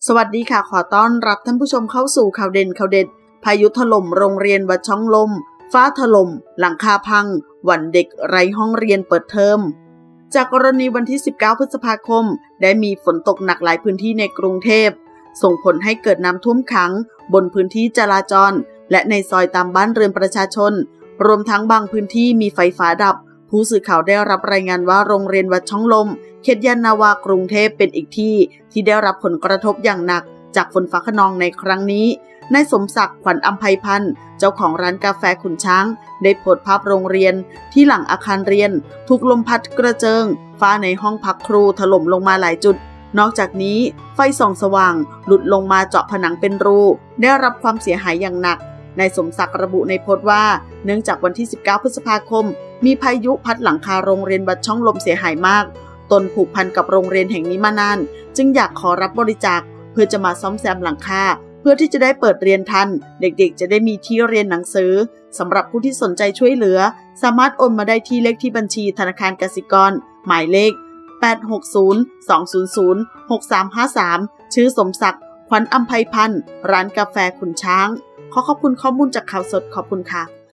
สวัสดีค่ะขอต้อนรับท่านผู้ชมเข้าสู่ข่าวเด่นข่าวเด็ดพายุถล่มโรงเรียนวัดช่องลมฟ้าถล่มหลังคาพังวันเด็กไร้ห้องเรียนเปิดเทอมจากกรณีวันที่19พฤษภาคมได้มีฝนตกหนักหลายพื้นที่ในกรุงเทพส่งผลให้เกิดน้ำท่วมขังบนพื้นที่จราจรและในซอยตามบ้านเรือนประชาชนรวมทั้งบางพื้นที่มีไฟฟ้าดับผู้สื่อข่าวได้รับรายงานว่าโรงเรียนวัดช่องลมเขตยานนาวากรุงเทพเป็นอีกที่ได้รับผลกระทบอย่างหนักจากฝนฟ้าคะนองในครั้งนี้นายสมศักดิ์ขวัญอำไพพันธ์เจ้าของร้านกาแฟขุนช้างได้โพสต์ภาพโรงเรียนที่หลังอาคารเรียนถูกลมพัดกระเจิงฟ้าในห้องพักครูถล่มลงมาหลายจุดนอกจากนี้ไฟส่องสว่างหลุดลงมาเจาะผนังเป็นรูได้รับความเสียหายอย่างหนักนายสมศักดิ์ระบุในโพสต์ว่าเนื่องจากวันที่19พฤษภาคมมีพายุพัดหลังคาโรงเรียนวัดช่องลมเสียหายมากตนผูกพันกับโรงเรียนแห่งนี้มานานจึงอยากขอรับบริจาคเพื่อจะมาซ่อมแซมหลังคาเพื่อที่จะได้เปิดเรียนทันเด็กๆจะได้มีที่เรียนหนังสือสำหรับผู้ที่สนใจช่วยเหลือสามารถโอนมาได้ที่เลขที่บัญชีธนาคารกสิกรหมายเลข860-200-6353ชื่อสมศักดิ์ขวัญอำไพพันธ์ร้านกาแฟขุนช้างขอบคุณข้อมูลจากข่าวสดขอบคุณค่ะ